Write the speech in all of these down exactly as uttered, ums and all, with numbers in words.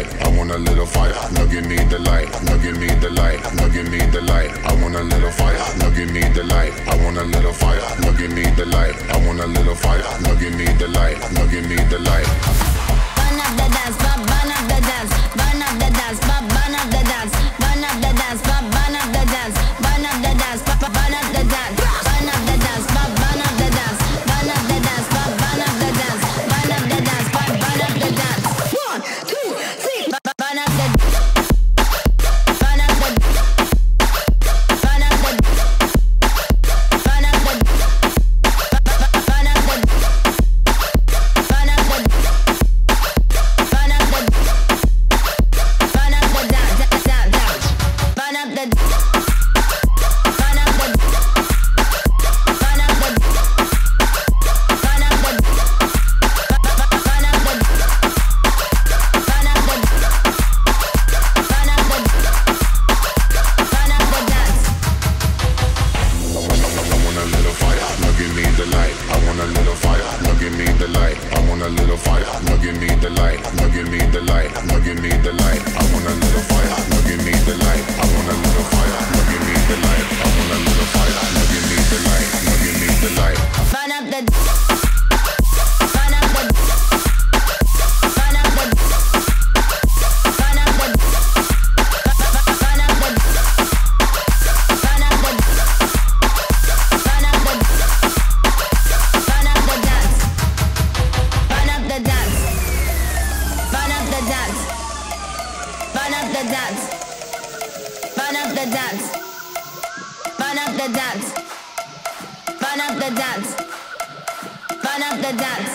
light. I want a little fire. Now give me the light. Now give me the light. Now give me the light. I want a little fire. Now give me the light. I want a little fire. Now give me the light. I want a little fire. Now give me the light. Now give me the light. Burn up the dance, burn up the dance, burn up the dance, burn up the dance, burn up the dance, burn up the dance, burn up the dance, burn up the dance, burn up the dance, burn up the dance, burn up the dance, burn up the dance, burn up the dance, burn up the dance. One, two, three, burn up the burn up the burn up the burn up the burn up the burn up the burn up the burn up the dance, dance, dance. Burn up the burn up the burn up the burn up the burn up the burn up the burn up the burn up the dance. I want a little fire. Now give me the light. I want a little fire. Now give me the light. I want a little fire. Now give me the light. Now give me the light. Now give me the light. I want a little fire. Now give me the light. I want a little fire. Now give me the light. I want a little fire. Now give me the light. Now give me the light. Burn up the burn up the burn up the burn up the burn up the burn up the burn up the burn up the dance. Burn up the dance. Burn up the dance. Burn up the dance. Burn up the dance. Burn up the dance. Burn up the dance. Burn up the dance.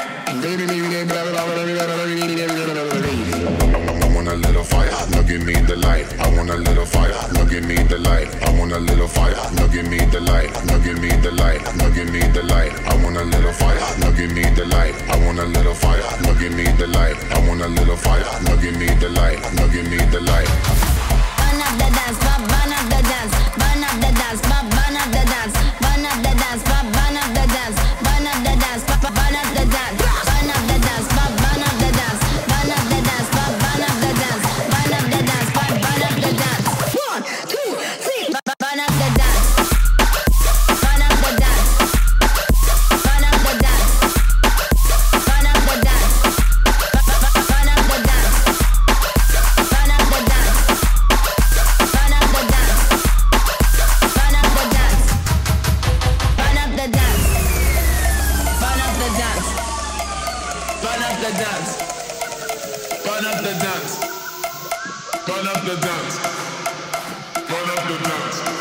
I want a little fire. Now give me the light. I want a little fire. Now give me the light. I want a little fire. Now give me the light. Now give me the light. Now give me the light. I want a little fire. Now give me the light. I want a little fire. Now give me the light. I want a little fire. Now give me the light. Now give me the light. Burn up the dance, burn up the dance, burn up the dance, burn up the dance, burn up the dance, burn up the dance, burn up the dance, burn up the dance, burn up the dance, burn up the dance, burn up the dance, burn up the dance, burn up the dance, burn up the dance. One, two, three, burn up the dance, burn up the dance, burn up the dance, burn up the dance, burn up the dance, burn up the dance. Burn up the dance. Burn up the dance. Burn up the dance. Burn up the dance. Burn up the dance. Burn up the dance. Burn up the dance. Burn up the dance.